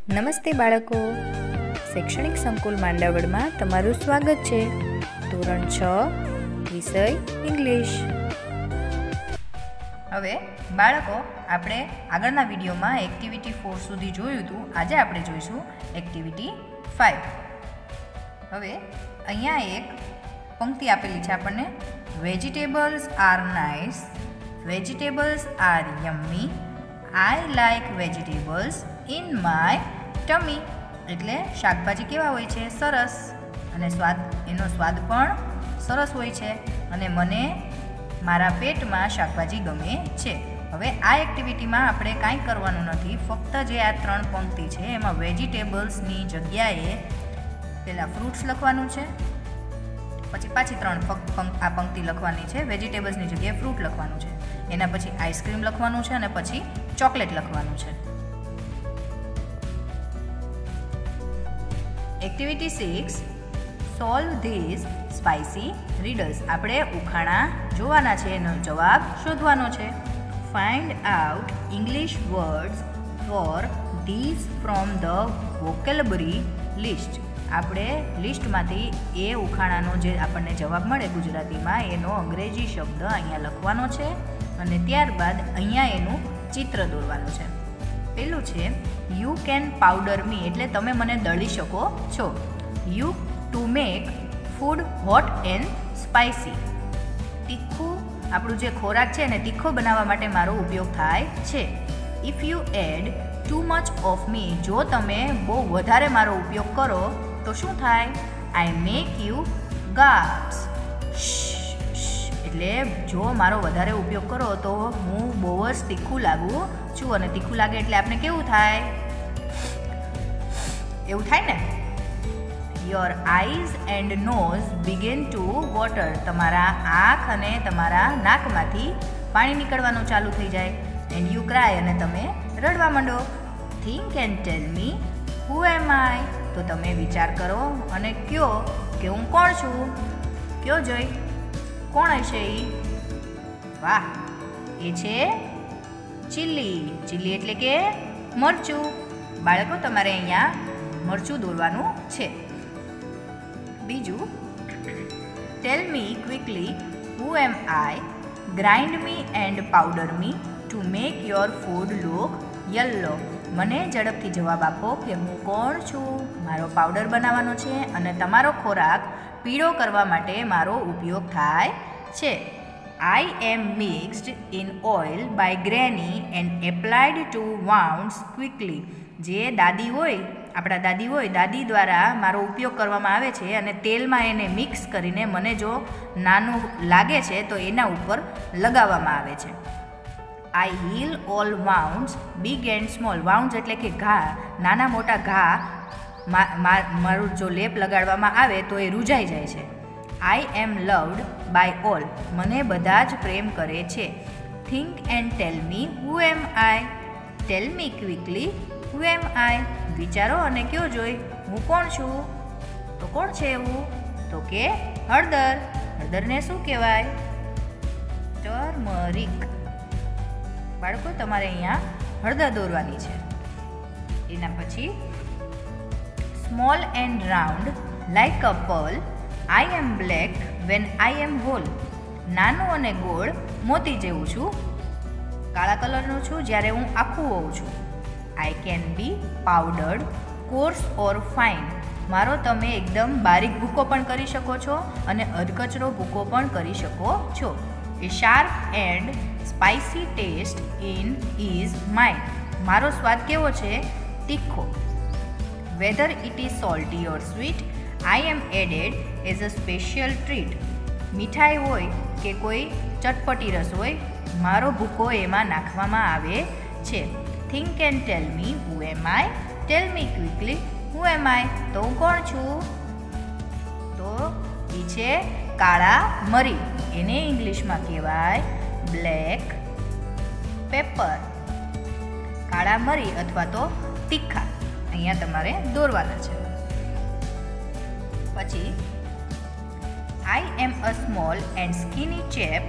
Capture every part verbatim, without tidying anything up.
નમસ્તે બાળકો, શૈક્ષણિક સંકુલ માંડાવડમાં તમારું સ્વાગત છે. ધોરણ છ, વિષય ઇંગ્લિશ. હવે બાળકો, આપણે આગળના વિડીયોમાં એક્ટિવિટી ફોર સુધી જોયું હતું. આજે આપણે જોઈશું એક્ટિવિટી ફાઇવ. હવે અહીંયા એક પંક્તિ આપેલી છે આપણને. Vegetables are nice, vegetables are yummy, I like vegetables in my tummy. એટલે શાકભાજી કેવા હોય છે? સરસ. અને સ્વાદ, એનો સ્વાદ પણ સરસ હોય છે અને મને મારા પેટમાં શાકભાજી ગમે છે. હવે આ એક્ટિવિટીમાં આપણે કાંઈ કરવાનું નથી, ફક્ત જે આ ત્રણ પંક્તિ છે એમાં વેજીટેબલ્સની જગ્યાએ પહેલાં ફ્રૂટ્સ લખવાનું છે, પછી પાછી ત્રણ આ પંક્તિ લખવાની છે. વેજીટેબલ્સની જગ્યાએ ફ્રૂટ લખવાનું છે, એના પછી આઈસ્ક્રીમ લખવાનું છે અને પછી ચોકલેટ લખવાનું છે. Activity six, solve this spicy riddles. આપણે ઉખાણા જોવાના છે, એનો જવાબ શોધવાનો છે. Find out English words for this from the vocabulary list. આપણે લિસ્ટમાંથી એ ઉખાણાનો જે આપણને જવાબ મળે ગુજરાતીમાં એનો અંગ્રેજી શબ્દ અહીંયા લખવાનો છે અને ત્યારબાદ અહીંયા એનું ચિત્ર દોરવાનું છે. પેલું છે યુ કેન પાવડર મી, એટલે તમે મને દળી શકો છો. You to make food hot and spicy. તીખું, આપણું જે ખોરાક છે એને તીખો બનાવવા માટે મારો ઉપયોગ થાય છે. If you add too much of me, જો તમે બહુ વધારે મારો ઉપયોગ કરો તો શું થાય? I make you gasp. એટલે જો મારો વધારે ઉપયોગ કરો તો હું બહુ જ તીખું લાગું છું, અને તીખું લાગે એટલે આપણે કેવું થાય? એવું થાય ને. Your eyes and nose begin to water. તમારા આંખ અને તમારા નાકમાંથી પાણી નીકળવાનું ચાલુ થઈ જાય. એન્ડ યુ ક્રાય, અને તમે રડવા માંડો. Think and tell me who am I. તો તમે વિચાર કરો અને કયો કે હું કોણ છું. કયો જોઈ, કોણ હશે એ? વાહ, એ છે ચીલી. ચીલી એટલે કે મરચું. બાળકો, તમારે અહીંયા મરચું દોરવાનું છે. બીજું, tell me quickly who am I, grind me and powder me to make your food look yellow. મને ઝડપથી જવાબ આપો કે હું કોણ છું. મારો પાવડર બનાવવાનો છે અને તમારો ખોરાક પીળો કરવા માટે મારો ઉપયોગ થાય છે. I am mixed in oil by granny and applied to wounds quickly. જે દાદી હોય, આપણા દાદી હોય, દાદી દ્વારા મારો ઉપયોગ કરવામાં આવે છે અને તેલમાં એને મિક્સ કરીને મને જો નાનું લાગે છે તો એના ઉપર લગાવવામાં આવે છે. I heal all wounds big and small. Wounds એટલે કે ઘા, નાના મોટા ઘા મારું જો લેપ લગાડવામાં આવે તો એ રૂજાઈ જાય છે. I am loved by all. મને બધા જ પ્રેમ કરે છે. Think and tell me who am I. Tell me quickly who am I. વિચારો અને કયો જોઈ હું કોણ છું. તો કોણ છે એવું? તો કે હળદર. હળદરને શું કહેવાય? ટર્મરિક. બાળકો, તમારે અહીંયા હળદર દોરવાની છે. એના પછી small and round like a pearl, I am black when I am whole. નાનું અને ગોળ મોતી જેવું છું, કાળા કલરનું છું જ્યારે હું આખું હોઉં છું. I can be powdered, coarse or fine. મારો તમે એકદમ બારીક ભૂકો પણ કરી શકો છો અને અધકચરો ભૂકો પણ કરી શકો છો. A sharp and spicy taste in is mine. મારો સ્વાદ કેવો છે? તીખો. Whether it is salty or sweet, I am added as a special treat. મીઠાઈ હોય કે કોઈ ચટપટી રસ હોય, મારો ભૂકો એમાં નાખવામાં આવે છે. Think and tell me who am I. Tell me quickly who am I. તો હું કોણ છું? તો એ છે કાળા મરી. એને ઇંગ્લિશમાં કહેવાય બ્લેક પેપર. કાળા મરી અથવા તો તીખા અહીંયા તમારે દોરવાના છે. પછી આઈ એમ a small and skinny chap.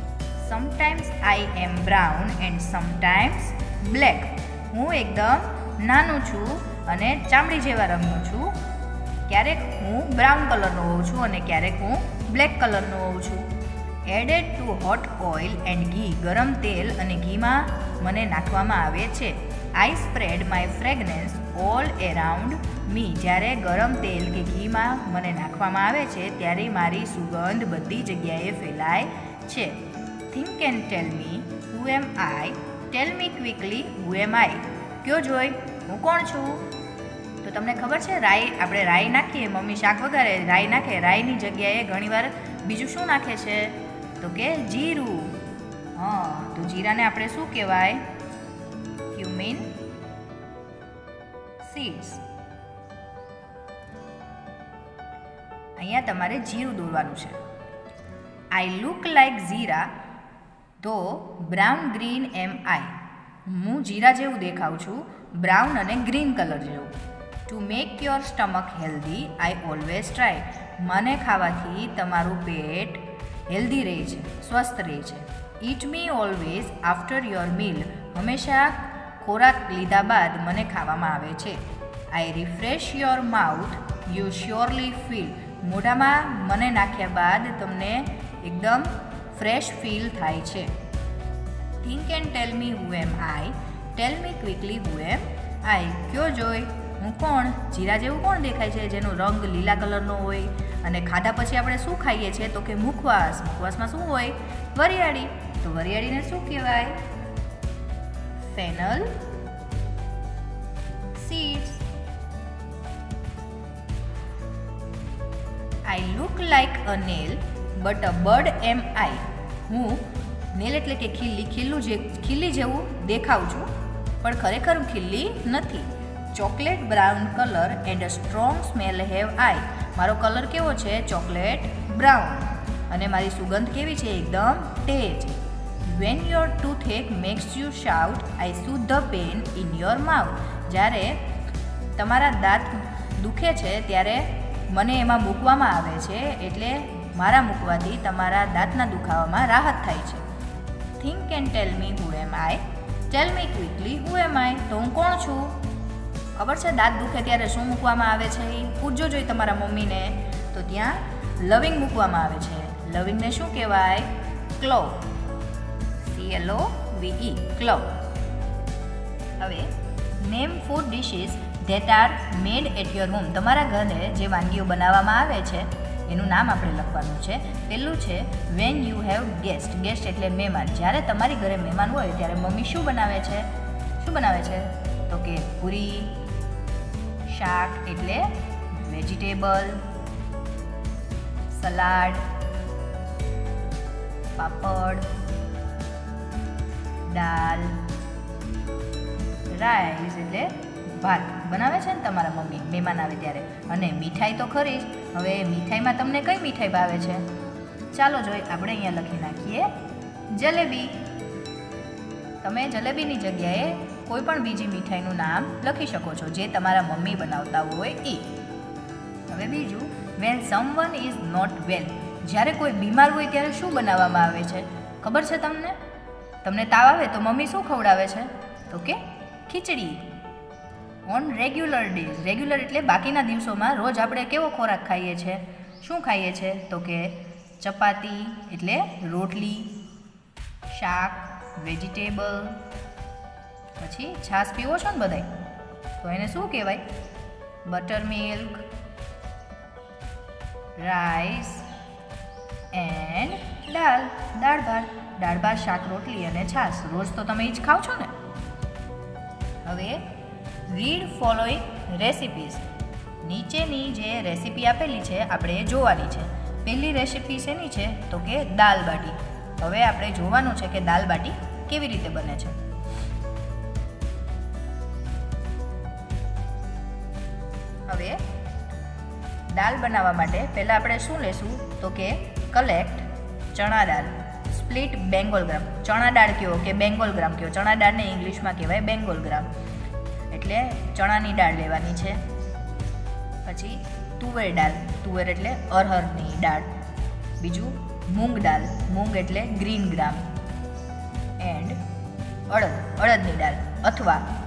Sometimes I am brown and sometimes black. હું એકદમ નાનું છું અને ચામડી જેવા રંગનો છું. ક્યારેક હું બ્રાઉન કલરનો હોઉં છું અને ક્યારેક હું બ્લેક કલરનો હોઉં છું. Added to hot oil and ghee, ગરમ તેલ અને ઘીમાં મને નાખવામાં આવે છે. I spread my fragrance all around me, જ્યારે ગરમ તેલ કે ઘીમાં મને નાખવામાં આવે છે ત્યારે મારી સુગંધ બધી જગ્યાએ ફેલાય છે. Think and tell me who am I, tell me quickly who am I. કયો જોઈ હું કોણ છું? તો તમને ખબર છે રાઈ, આપણે રાઈ નાખીએ, મમ્મી શાક વઘારે રાઈ નાખે, રાઈની જગ્યાએ ઘણીવાર બીજું શું નાખે છે? તો કે જીરું. હા, તો જીરાને આપણે શું કહેવાય? Cumin seeds. અહીંયા તમારે જીરું દોરવાનું છે. આઈ લુક લાઈક જીરા ધો બ્રાઉન ગ્રીન એમ આઈ. હું જીરા જેવું દેખાઉં છું, બ્રાઉન અને ગ્રીન કલર જેવું. To make your stomach healthy I always try. મને ખાવાથી તમારું પેટ હેલ્ધી રહે છે, સ્વસ્થ રહે છે. Eat me always after your meal. હંમેશા ખોરાક લીધા બાદ મને ખાવામાં આવે છે. I refresh your mouth you surely feel. મોઢામાં મને નાખ્યા બાદ તમને એકદમ ફ્રેશ ફીલ થાય છે. Think and tell me who am I, tell me quickly who am I. કયો જોઈ હું કોણ? જીરા જેવું કોણ દેખાય છે જેનો રંગ લીલા કલરનો હોય અને ખાધા પછી આપણે શું ખાઈએ છીએ? તો કે મુખવાસ. મુખવાસમાં શું હોય? વરિયાળી. તો વરિયાળીને શું કહેવાય? Fennel seeds. I look like a nail but a bird am I. હું નેલ એટલે કે ખીલ્લી, ખીલ્લું જે ખીલ્લી જેવું દેખાઉં છું પણ ખરેખર હું ખીલ્લી નથી. Chocolate brown colour and a strong smell have I. મારો કલર કેવો છે? Chocolate brown. અને મારી સુગંધ કેવી છે? એકદમ તેજ. When your toothache makes you shout I soothe the pain in your mouth. જ્યારે તમારા દાંત દુખે છે ત્યારે મને એમાં મૂકવામાં આવે છે, એટલે મારા મૂકવાથી તમારા દાંતના દુખાવામાં રાહત થાય છે. Think and tell me who am I, tell me quickly who am I. તો હું કોણ છું? ખબર છે દાંત દુખે ત્યારે શું મૂકવામાં આવે છે? એ પૂછજો જોઈએ તમારા મમ્મીને. તો ત્યાં લવિંગ મૂકવામાં આવે છે. લવિંગને શું કહેવાય? Clove. C L O V E, clove. હવે name food dishes that are made at your home. તમારા ઘરે જે વાનગીઓ બનાવવામાં આવે છે એનું નામ આપણે લખવાનું છે. પહેલું છે when you have guest. Guest એટલે મહેમાન. જ્યારે તમારી ઘરે મહેમાન હોય ત્યારે મમ્મી શું બનાવે છે? શું બનાવે છે? તો કે પૂરી, શાક એટલે વેજીટેબલ, સલાડ, પાપડ, દાળ, રાઈસ એટલે ભાત બનાવે છે ને તમારા મમ્મી મહેમાન આવે ત્યારે. અને મીઠાઈ તો ખરી જ. હવે મીઠાઈમાં તમને કઈ મીઠાઈ ભાવે છે? ચાલો જોઈ, આપણે અહીંયા લખી નાખીએ જલેબી. તમે જલેબીની જગ્યાએ કોઈ પણ બીજી મીઠાઈનું નામ લખી શકો છો જે તમારા મમ્મી બનાવતા હોય એ. હવે બીજું, when someone is not well. જ્યારે કોઈ બીમાર હોય ત્યારે શું બનાવવામાં આવે છે? ખબર છે તમને? તમને તાવ આવે તો મમ્મી શું ખવડાવે છે? તો કે ખીચડી. On regular days. રેગ્યુલર એટલે બાકીના દિવસોમાં રોજ આપણે કેવો ખોરાક ખાઈએ છીએ? શું ખાઈએ છીએ? તો કે ચપાતી એટલે રોટલી, શાક, વેજીટેબલ, પછી છાશ પીવો છો ને બધાય, તો એને શું કહેવાય? Butter milk, rice and dal. દાળ ભાત. દાળ ભાત, શાક, રોટલી અને છાશ. રોજ તો તમે એ જ ખાઓ છો ને. હવે રીડ ફોલોઈંગ રેસિપીઝ. નીચેની જે રેસીપી આપેલી છે આપણે જોવાની છે. પહેલી રેસીપી શેની છે? તો કે દાલ બાટી. હવે આપણે જોવાનું છે કે દાલ બાટી કેવી રીતે બને છે. હવે દાલ બનાવવા માટે પહેલાં આપણે શું લેશું? તો કે કલેક્ટ ચણા દાળ, સ્પ્લિટ બેંગોલ ગ્રામ. ચણા દાળ કયો કે બેંગોલ ગ્રામ કયો? ચણા દાળને ઇંગ્લિશમાં કહેવાય બેંગોલ ગ્રામ. એટલે ચણાની દાળ લેવાની છે. પછી તુવેર દાળ. તુવેર એટલે અરહરની દાળ. બીજું મૂંગ દાળ. મૂંગ એટલે ગ્રીન ગ્રામ. એન્ડ અડદ. અડદની દાળ અથવા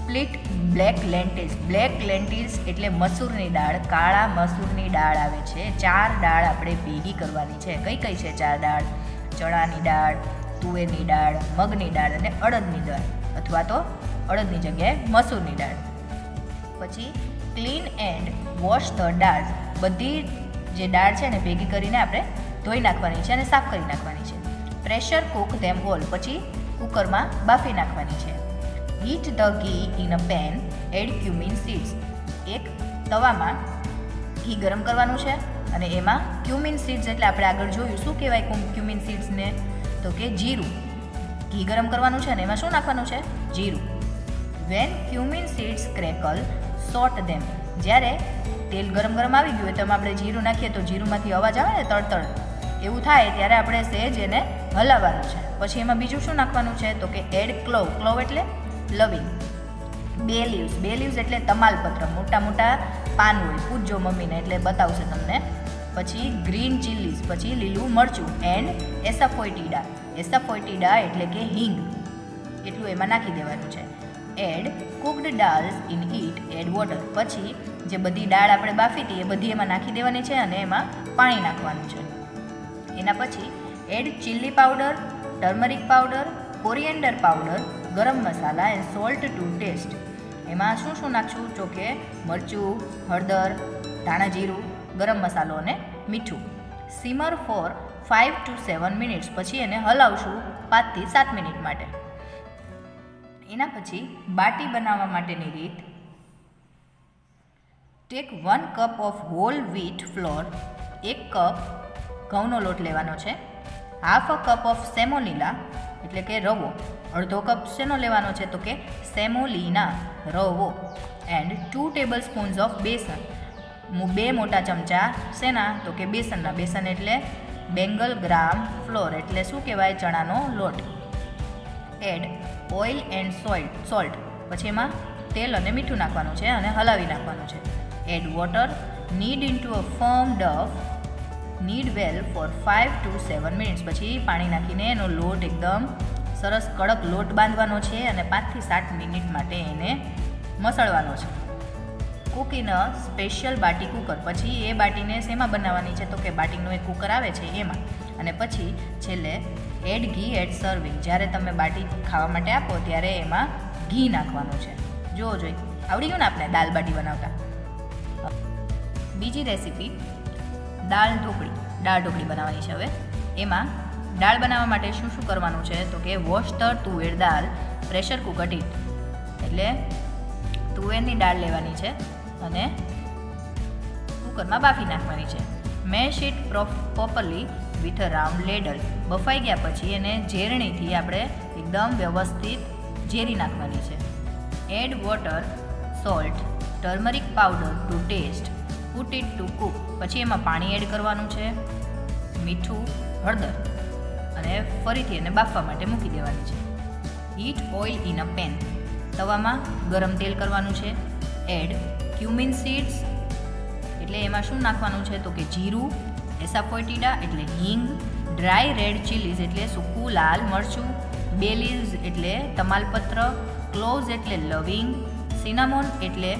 split black lentils. Black lentils એટલે મસૂરની દાળ, કાળા મસૂરની દાળ આવે છે. ચાર દાળ આપણે ભેગી કરવાની છે. કઈ કઈ છે ચાર દાળ? ચણાની દાળ, તુવેરની દાળ, મગની દાળ અને અડદની દાળ, અથવા તો અડદની જગ્યાએ મસૂરની દાળ. પછી clean and wash the dal. બધી જે દાળ છે ને ભેગી કરીને આપણે ધોઈ નાખવાની છે અને સાફ કરી નાખવાની છે. Pressure cook them all. પછી કુકરમાં બાફી નાખવાની છે. Heat the ghee in a pan, add cumin seeds. એક તવામાં ઘી ગરમ કરવાનું છે અને એમાં ક્યુમિન સીડ્સ એટલે આપણે આગળ જોયું શું કહેવાય ક્યુમિન સીડ્સને, તો કે જીરું. ઘી ગરમ કરવાનું છે અને એમાં શું નાખવાનું છે? જીરું. When cumin seeds crackle, saute them. જ્યારે તેલ ગરમ ગરમ આવી ગયું હોય તો આપણે જીરું નાખીએ તો જીરુંમાંથી અવાજ આવે ને તળતળ, એવું થાય ત્યારે આપણે સહેજ એને હલાવવાનું છે. પછી એમાં બીજું શું નાખવાનું છે? તો કે એડ ક્લોવ. ક્લોવ એટલે લવિંગ. બે લીવ્સ. બે લીવ્સ એટલે તમાલપત્ર, મોટા મોટા પાન હોય. પૂછજો મમ્મીને એટલે બતાવશે તમને. પછી ગ્રીન ચીલીઝ, પછી લીલું મરચું. એન્ડ એસાફોઇટીડા. એસાફોઇટીડા એટલે કે હિંગ, એટલું એમાં નાખી દેવાનું છે. Add cooked dals in it, add water. પછી જે બધી દાળ આપણે બાફી હતી એ બધી એમાં નાખી દેવાની છે અને એમાં પાણી નાખવાનું છે. એના પછી add chilli powder, turmeric powder, coriander powder, garam masala and salt to taste. એમાં શું શું નાખશું? તો કે મરચું, હળદર, ધાણા જીરું, ગરમ મસાલો અને મીઠું. Simmer for five to seven minutes. પછી એને હલાવશું પાંચથી સાત મિનિટ માટે. એના પછી બાટી બનાવવા માટેની રીત. Take one cup of whole wheat flour. એક કપ ઘઉંનો લોટ લેવાનો છે. Half a cup of semolina એટલે કે રવો. અડધો કપ શેનો લેવાનો છે? તો કે સેમોલીના, રવો. And two tablespoons of besan. બે મોટા ચમચા શેના? તો કે બેસનના. બેસન એટલે બેંગલ ગ્રામ ફ્લોર એટલે શું કહેવાય? ચણાનો લોટ. Add oil and salt salt પછી એમાં તેલ અને મીઠું નાખવાનું છે અને હલાવી નાખવાનું છે. Add water. Knead into a firm dough. Knead well for five to seven minutes. પછી પાણી નાખીને એનો લોટ એકદમ સરસ કડક લોટ બાંધવાનો છે અને પાંચથી સાત મિનિટ માટે એને મસળવાનો છે. Cook in a special baati cooker. પછી એ બાટીને શેમાં બનાવવાની છે? તો કે બાટીનું એક કુકર આવે છે એમાં. અને પછી છેલ્લે એડ ઘી એટ સર્વિંગ. જ્યારે તમે બાટી ખાવા માટે આપો ત્યારે એમાં ઘી નાખવાનું છે. જોવો જોઈ આવડી ગયું ને આપણે દાલ બાટી બનાવતા. બીજી રેસીપી દાળ ઢોકળી. દાળ ઢોકળી બનાવવાની છે. હવે એમાં દાળ બનાવવા માટે શું શું કરવાનું છે? તો કે વોશ ધ તુવેર દાળ, પ્રેશર કુકર ઇટ. એટલે તુવેરની દાળ લેવાની છે અને કુકરમાં બાફી નાખવાની છે. Mash it properly with a round ladle. બફાઈ ગયા પછી એને ઝેરણીથી આપણે એકદમ વ્યવસ્થિત ઝેરી નાખવાની છે. Add water, salt, turmeric powder to taste. Put it to cook. પછી એમાં પાણી એડ કરવાનું છે, મીઠું, હળદર અને ફરીથી એને બાફવા માટે મૂકી દેવાની છે. Heat oil in a pan. તવામાં ગરમ તેલ કરવાનું છે. એડ ક્યુમિન સીડ્સ એટલે એમાં શું નાખવાનું છે? તો કે જીરું, એસાફોઇટીડા એટલે હિંગ, ડ્રાય રેડ ચીલીઝ એટલે સૂકું લાલ મરચું, બે લીવ્સ એટલે તમાલપત્ર, ક્લોવ્સ એટલે લવિંગ, સિનામોન એટલે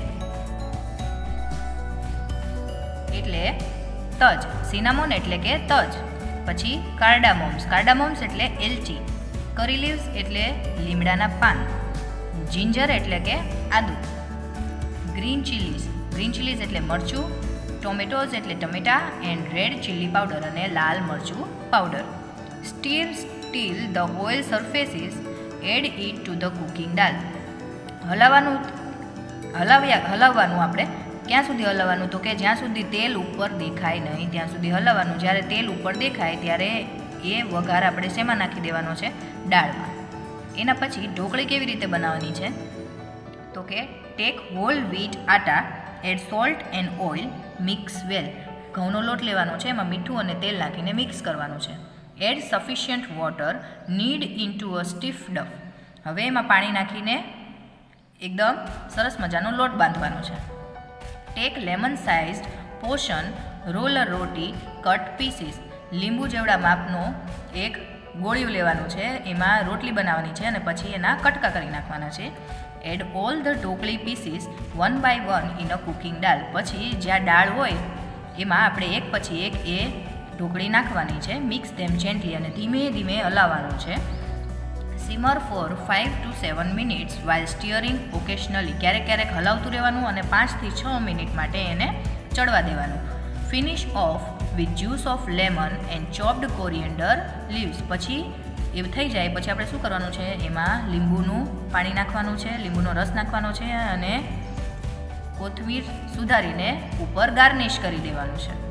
એટલે તજ. સિનામોન એટલે કે તજ. પછી કાર્ડામોમ્સ. કાર્ડામોમ્સ એટલે એલચી. કરી લીવ્સ એટલે લીમડાના પાન. જિંજર એટલે કે આદુ. Green chillies. ગ્રીન ચીલીઝ એટલે મરચું. ટોમેટોઝ એટલે ટમેટા એન્ડ રેડ ચીલી પાવડર અને લાલ મરચું powder. Stir still the oil surfaces. Add it to the cooking dal. હલાવવાનું હલાવ્યા હલાવવાનું આપણે ક્યાં સુધી હલાવવાનું? તો કે જ્યાં સુધી તેલ ઉપર દેખાય નહીં ત્યાં સુધી હલાવવાનું. જ્યારે તેલ ઉપર દેખાય ત્યારે એ વઘાર આપણે શેમાં નાખી દેવાનો છે? દાળમાં. એના પછી ઢોકળી કેવી રીતે બનાવવાની છે? તો કે take whole wheat atta, add salt and oil, mix well. ઘઉંનો લોટ લેવાનો છે, એમાં મીઠું અને તેલ નાખીને મિક્સ કરવાનું છે. Add sufficient water. Knead into a stiff dough. હવે એમાં પાણી નાખીને એકદમ સરસ મજાનો લોટ બાંધવાનો છે. Take lemon sized portion, roll a roti, cut pieces. લીંબુ જેવડા માપનો એક ગોળિયું લેવાનું છે, એમાં રોટલી બનાવવાની છે અને પછી એના કટકા કરી નાખવાના છે. Add all the dhokli pieces one by one in a cooking dal. પછી જ્યાં દાળ હોય એમાં આપણે એક પછી એક એ ઢોકળી નાખવાની છે. મિક્સ ધેમ જેન્ટલી અને ધીમે ધીમે હલાવવાનું છે. Simmer for five to seven minutes while stirring occasionally. ક્યારેક ક્યારેક હલાવતું રહેવાનું અને પાંચથી છ મિનિટ માટે એને ચડવા દેવાનું. Finish off with juice of lemon and chopped coriander leaves. પછી એ થઈ જાય પછી આપણે શું કરવાનું છે, એમાં લીંબુનું પાણી નાખવાનું છે, લીંબુનો રસ નાખવાનો છે અને કોથમીર સુધારીને ઉપર ગાર્નિશ કરી દેવાનું છે.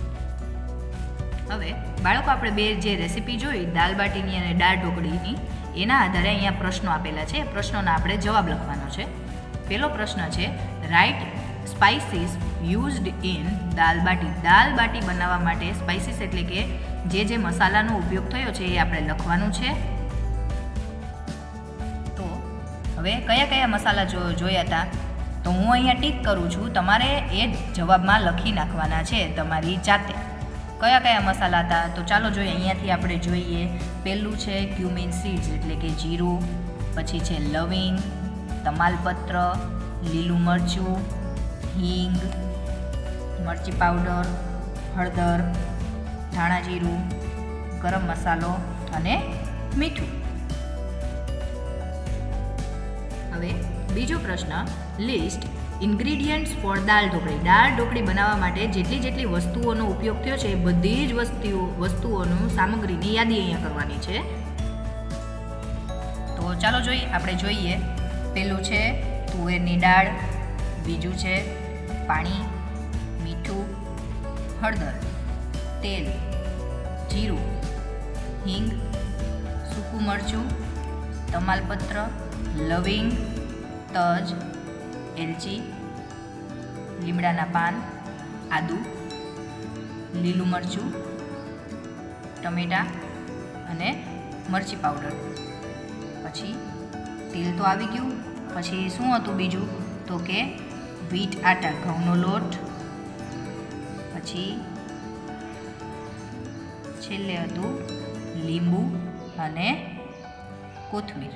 હવે બાળકો, આપણે બે જે રેસીપી જોઈ દાલ બાટીની અને દાળ ઢોકળીની, એના આધારે અહીંયા પ્રશ્નો આપેલા છે. પ્રશ્નોના આપણે જવાબ લખવાનો છે. પહેલો પ્રશ્ન છે, write spices used in dal baati. દાલ બાટી બનાવવા માટે સ્પાઇસીસ એટલે કે જે જે મસાલાનો ઉપયોગ થયો છે એ આપણે લખવાનું છે. તો હવે કયા કયા મસાલા જો જોયા હતા તો હું અહીંયા ટીક કરું છું. તમારે એ જવાબમાં લખી નાખવાના છે તમારી જાતે. કયા કયા મસાલા હતા તો ચાલો જોઈએ. અહીંયાથી આપણે જોઈએ. પહેલું છે ક્યુમિન સીડ્સ એટલે કે જીરું, પછી છે લવિંગ, તમાલપત્ર, લીલું મરચું, હિંગ, મરચી પાવડર, હળદર, ધાણા જીરું, ગરમ મસાલો અને મીઠું. હવે બીજો પ્રશ્ન, list ingredients for dal dhokli. દાળ ઢોકળી બનાવવા માટે જેટલી જેટલી વસ્તુઓનો ઉપયોગ થયો છે એ બધી જ વસ્તુઓ વસ્તુઓનું સામગ્રીની યાદી અહીંયા કરવાની છે. તો ચાલો જોઈએ. આપણે જોઈએ. પહેલું છે તુવેરની દાળ, બીજું છે પાણી, મીઠું, હળદર, તેલ, જીરું, હિંગ, સૂકું મરચું, તમાલપત્ર, લવિંગ, તજ, એલચી, લીમડાના પાન, આદુ, લીલું મરચું, ટમેટાં અને મરચી પાવડર. પછી તેલ તો આવી ગયું. પછી શું હતું બીજું તો કે વીટ આટા, ઘઉંનો લોટ. પછી છેલ્લે હતું લીંબુ અને કોથમીર.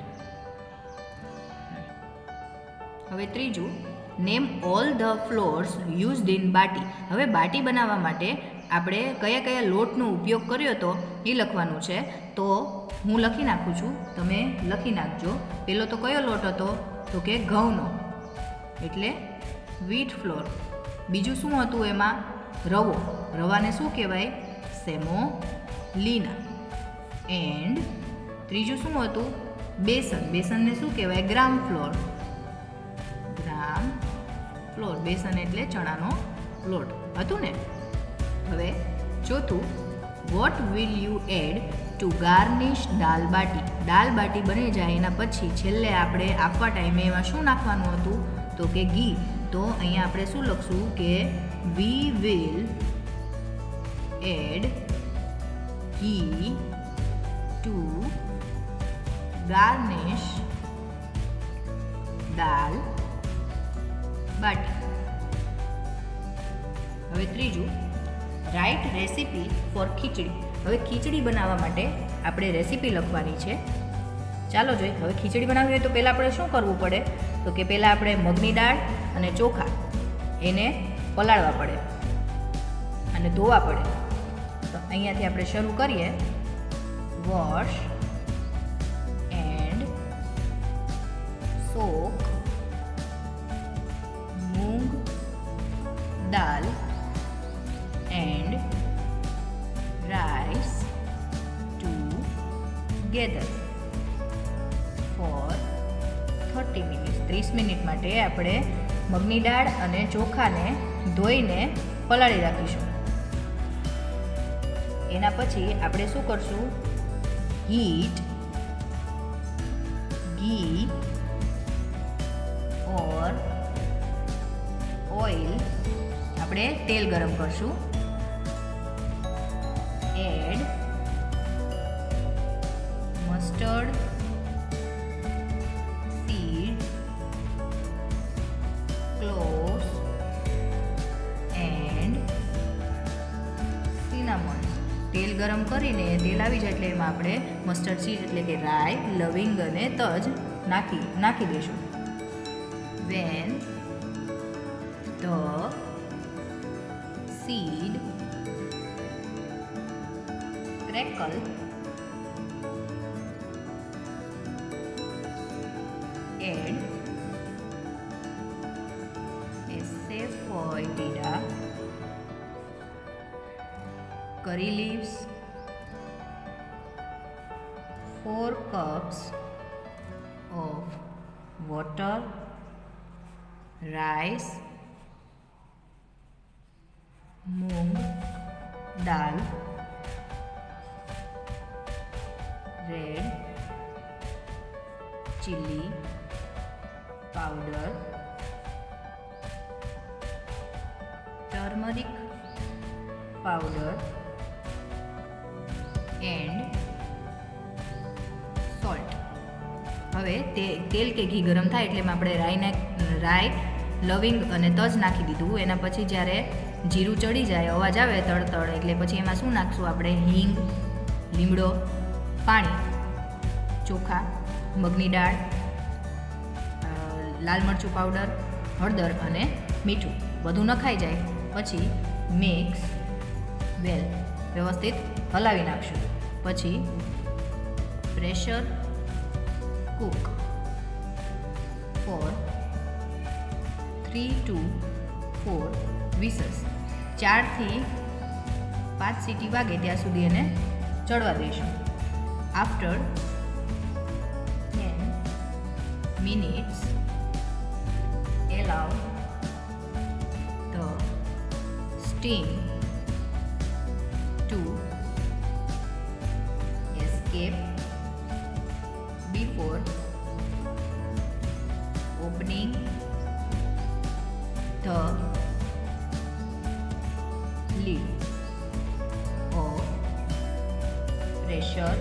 હવે ત્રીજું, name all the flours used in baati. હવે બાટી બનાવવા માટે આપણે કયા કયા લોટનો ઉપયોગ કર્યો હતો એ લખવાનું છે. તો હું લખી નાખું છું, તમે લખી નાખજો. પેલો તો કયો લોટ હતો તો કે ઘઉંનો એટલે વીટ ફ્લોર. બીજું શું હતું એમાં રવો, રવાને શું કહેવાય સેમોલીના. એન્ડ ત્રીજું શું હતું બેસન, બેસનને શું કહેવાય ગ્રામ ફ્લોર. ગ્રામ ફ્લોર, બેસન એટલે ચણાનો લોટ હતું ને. હવે ચોથું, what will you add to garnish dal baati. દાલ બાટી બની જાય એના પછી છેલ્લે આપણે આપવા ટાઈમે એમાં શું નાખવાનું હતું તો કે ઘી. તો અહીંયા આપણે શું લખશું કે we will add ghee to garnish dal baati. હવે ત્રીજું, રાઇટ રેસીપી ફોર ખીચડી. હવે ખીચડી બનાવવા માટે આપણે રેસીપી લખવાની છે. ચાલો જોઈએ. હવે ખીચડી બનાવવી હોય તો પહેલાં આપણે શું કરવું પડે તો કે પહેલાં આપણે મગની દાળ અને ચોખા એને પલાળવા પડે અને ધોવા પડે. તો અહીંયાથી આપણે શરૂ કરીએ. Wash and soak moong dal and rice together for thirty minutes. ત્રીસ મિનિટ માટે આપણે મગની દાળ અને ચોખાને ધોઈને પલાળી રાખીશું. એના પછી આપણે શું કરશું, હીટ ઘી ઓર ઓઇલ, આપણે તેલ ગરમ કરશું. Add mustard seed, cloves and cinnamon. તેલ ગરમ કરીને તેલ આવી જાય એટલે એમાં આપણે મસ્ટર્ડ સીડ એટલે કે રાઈ, લવિંગ અને તજ નાખી નાખી દઈશું. when the seed crackle add Asafoetida, curry leaves, four cups of water, rice, moong dal, red chili powder, turmeric powder and salt. હવે તે તેલ કે ઘી ગરમ થાય એટલે આપણે રાઈને રાઈ લવિંગ અને તજ નાખી દીધું. એના પછી જ્યારે જીરું ચડી જાય, અવાજ આવે તળતળ, એટલે પછી એમાં શું નાખશું આપણે? હિંગ, લીમડો, પાણી, ચોખા, મગની દાળ, લાલ મરચું પાવડર, હળદર અને મીઠું બધું નખાઈ જાય પછી મિક્સ વેલ વ્યવસ્થિત હલાવી નાખશું. પછી pressure cook for three to four whistles. ચારથી પાંચ સીટી વાગે ત્યાં સુધી એને ચડવા દઈશું. After ten minutes allow the steam to escape before opening the lid of pressure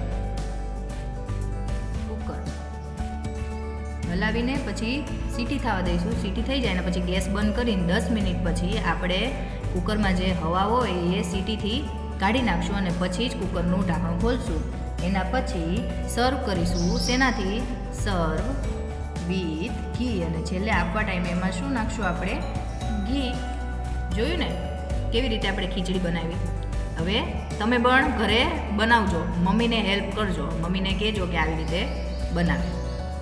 cooker. હલાવીને પછી સીટી થવા દઈશું. સીટી થઈ જાય ને પછી ગેસ બંધ કરીને દસ મિનિટ પછી આપણે કુકરમાં જે હવા હોય એ સીટીથી કાઢી નાખશું અને પછી જ કુકરનું ઢાંકણ ખોલશું. એના પછી સર્વ કરીશું. શેનાથી? સર્વ વિથ ઘી. અને છેલ્લે આપવા ટાઈમે એમાં શું નાખશું આપણે? ઘી. જોયું ને કેવી રીતે આપણે ખીચડી બનાવી? હવે તમે પણ ઘરે બનાવજો, મમ્મીને હેલ્પ કરજો, મમ્મીને કહેજો કે આવી રીતે બનાવે.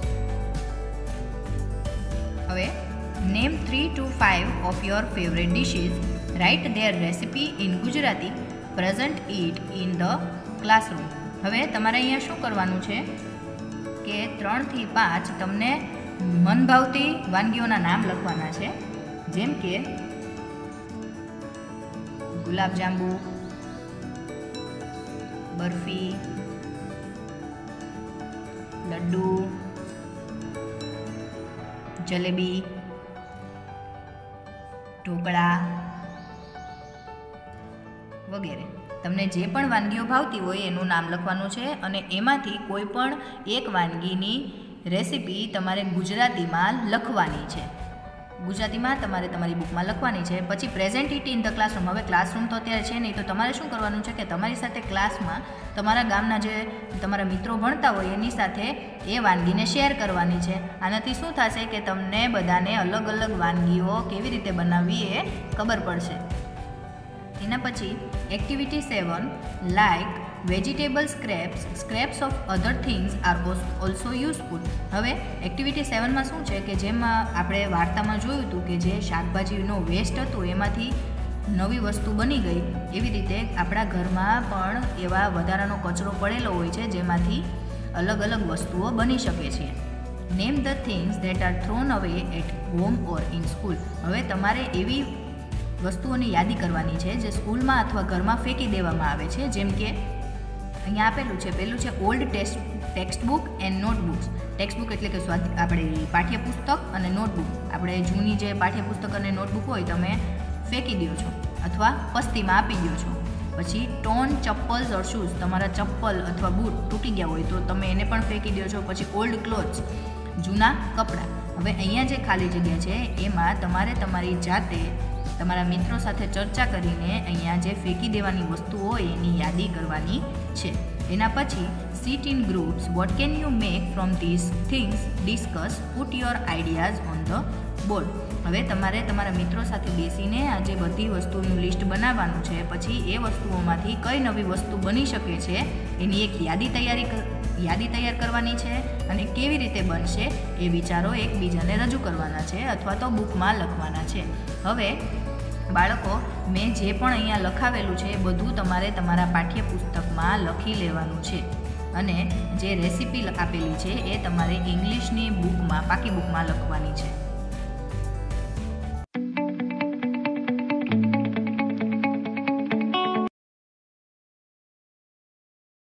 હવે name three to five of your favourite dishes, write their recipe in Gujarati, present it in the classroom. હવે તમારે અહીંયા શું કરવાનું છે કે ત્રણથી પાંચ તમને મનભાવતી વાનગીઓના નામ લખવાના છે. જેમ કે ગુલાબજાંબુ, બરફી, લડ્ડુ, જલેબી, ઢોકળા વગેરે. તમને જે પણ વાનગીઓ ભાવતી હોય એનું નામ લખવાનું છે અને એમાંથી કોઈ પણ એક વાનગીની રેસિપી તમારે ગુજરાતીમાં લખવાની છે. ગુજરાતીમાં તમારે તમારી બુકમાં લખવાની છે. પછી present it in the classroom. હવે ક્લાસરૂમ તો અત્યારે છે નહીં, તો તમારે શું કરવાનું છે કે તમારી સાથે ક્લાસમાં તમારા ગામના જે તમારા મિત્રો ભણતા હોય એની સાથે એ વાનગીને શેર કરવાની છે. આનાથી શું થશે કે તમને બધાને અલગ અલગ વાનગીઓ કેવી રીતે બનાવવી એ ખબર પડશે. એના પછી activity seven, like vegetable scraps, scraps of other things are also useful. હવે એક્ટિવિટી સેવનમાં શું છે કે જેમાં આપણે વાર્તામાં જોયું હતું કે જે શાકભાજીનો વેસ્ટ હતું એમાંથી નવી વસ્તુ બની ગઈ, એવી રીતે આપણા ઘરમાં પણ એવા વધારાનો કચરો પડેલો હોય છે જેમાંથી અલગ અલગ વસ્તુઓ બની શકે છે. Name the things that are thrown away at home or in school. હવે તમારે એવી વસ્તુઓની યાદી કરવાની છે જે સ્કૂલમાં અથવા ઘરમાં ફેંકી દેવામાં આવે છે. જેમ કે અહીંયા આપેલું છે, પહેલું છે old text textbook and notebooks. Textbook એટલે કે સ્વાદ આપણે પાઠ્યપુસ્તક અને નોટબુક. આપણે જૂની જે પાઠ્યપુસ્તક અને નોટબુક હોય તમે ફેંકી દો છો અથવા પસ્તીમાં આપી દો છો. પછી ટોન ચપ્પલ્સ ઓર શૂઝ, તમારા ચપ્પલ અથવા બૂટ તૂટી ગયા હોય તો તમે એને પણ ફેંકી દો છો. પછી ઓલ્ડ ક્લોથ્સ, જૂના કપડાં. હવે અહીંયા જે ખાલી જગ્યા છે એમાં તમારે તમારી જાતે તમારા મિત્રો સાથે ચર્ચા કરીને અહીંયા જે ફેંકી દેવાની વસ્તુ હોય એની યાદી કરવાની છે. એના પછી sit in groups, what can you make from this things, discuss, put your ideas on the board. હવે તમારે તમારા મિત્રો સાથે બેસીને આ જે બધી વસ્તુનું લિસ્ટ બનાવવાનું છે, પછી એ વસ્તુઓમાંથી કઈ નવી વસ્તુ બની શકે છે એની એક યાદી તૈયારી યાદી તૈયાર કરવાની છે, અને કેવી રીતે બનશે એ વિચારો એકબીજાને રજૂ કરવાના છે અથવા તો બુકમાં લખવાના છે. હવે બાળકો, મેં જે પણ અહીંયા લખાવેલું છે એ બધું તમારે તમારા પાઠ્યપુસ્તકમાં લખી લેવાનું છે, અને જે રેસીપી આપેલી છે એ તમારે ઇંગ્લિશની બુકમાં, પાકી બુકમાં લખવાની છે.